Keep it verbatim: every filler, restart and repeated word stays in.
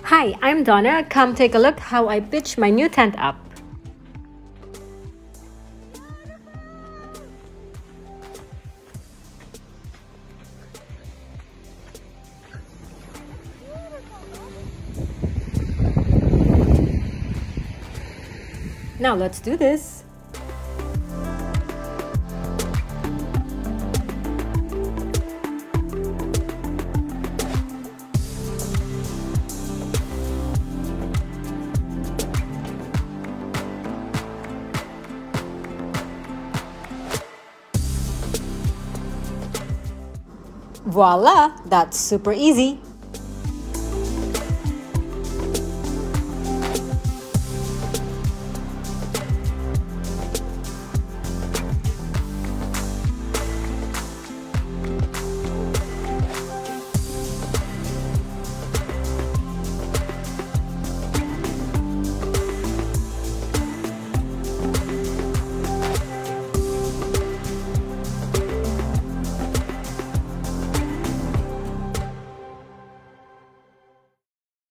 Hi, I'm Donna. Come take a look how I pitch my new tent up. Now let's do this. Voila! That's super easy.